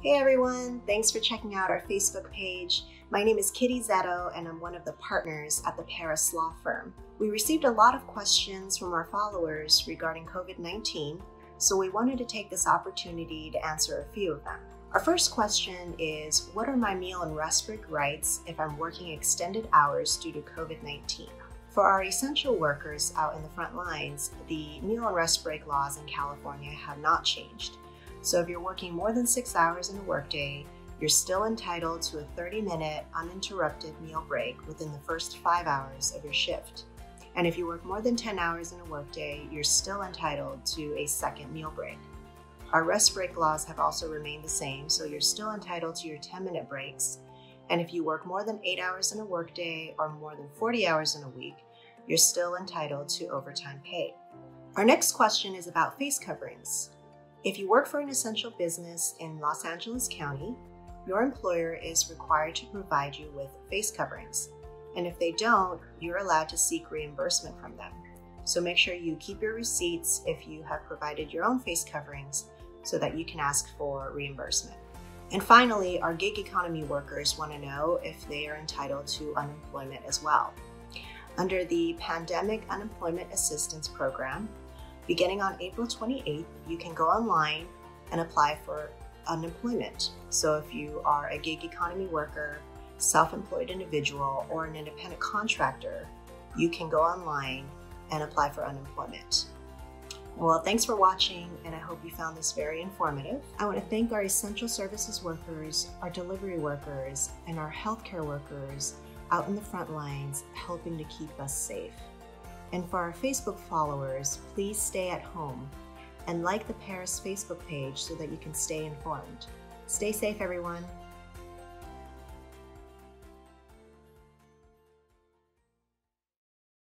Hey everyone, thanks for checking out our Facebook page. My name is Kitty Szeto and I'm one of the partners at the Parris law firm. We received a lot of questions from our followers regarding COVID-19, so we wanted to take this opportunity to answer a few of them. Our first question is, what are my meal and rest break rights if I'm working extended hours due to COVID-19? For our essential workers out in the front lines, the meal and rest break laws in California have not changed. So if you're working more than 6 hours in a workday, you're still entitled to a 30-minute uninterrupted meal break within the first 5 hours of your shift. And if you work more than 10 hours in a workday, you're still entitled to a second meal break. Our rest break laws have also remained the same, so you're still entitled to your 10-minute breaks. And if you work more than 8 hours in a workday or more than 40 hours in a week, you're still entitled to overtime pay. Our next question is about face coverings. If you work for an essential business in Los Angeles County, your employer is required to provide you with face coverings. And if they don't, you're allowed to seek reimbursement from them. So make sure you keep your receipts if you have provided your own face coverings so that you can ask for reimbursement. And finally, our gig economy workers want to know if they are entitled to unemployment as well. Under the Pandemic Unemployment Assistance Program, beginning on April 28th, you can go online and apply for unemployment. So if you are a gig economy worker, self-employed individual, or an independent contractor, you can go online and apply for unemployment. Well, thanks for watching, and I hope you found this very informative. I want to thank our essential services workers, our delivery workers, and our healthcare workers out in the front lines helping to keep us safe. And for our Facebook followers, please stay at home and like the Parris Facebook page so that you can stay informed. Stay safe, everyone.